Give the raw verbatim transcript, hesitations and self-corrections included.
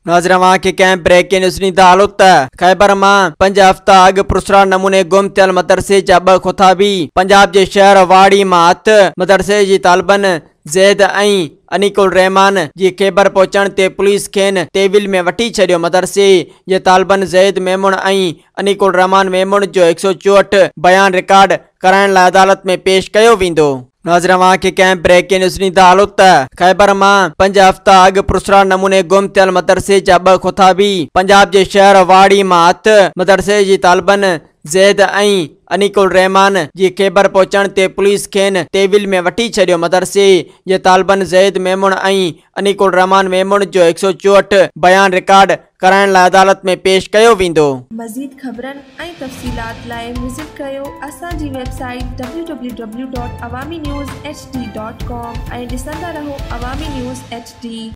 नौजवान के camp breaking news नी दालत खैबर मां पंज हफ्ता अग पुरसरा नमूने गुम थियल मदरसे जा ब खुताबी पंजाब के शहर वाड़ी मात मदरसे जी तालबन ज़ैद ऐं अनिकुल रहमान जी ख़ैबर पहुंचण ते पुलिस खेन तेविल में वठी छड़ियो। मदरसे जे तालबन ज़ैद मेमून ऐं अनिकुल रहमान मेमून जो एक सौ चौहठ बयान रिकॉर्ड कराइण लाइ अदालत में पेश कयो वेंदो। नौजवान के कैंप ब्रेकिंग न्यूज़ नी दालत खैबर मां पंज हफ्ता अग पुरसरा नमूने गुम थियल मदरसे जा ब खुताबी पंजाब के शहर वाड़ी मात मदरसे जी तालबन ज़ैद ऐं अनिकुल रहमान जी ख़ैबर पहुंचण ते पुलिस खेन तेविल में वठी छड़ियो। मदरसे जे तालबन ज़ैद मेमून ऐं अनिकुल रहमान मेमून जो एक सौ चौहठ बयान रिकॉर्ड कराइण लाइ अदालत में पेश कयो वेंदो। मज़ीद ख़बरनि ऐं तफ़सीलात लाइ विज़िट कयो असांजी website W W W dot Awami news H D dot com ऐं ॾिसंदा रहो अवामी न्यूज़ एच डी।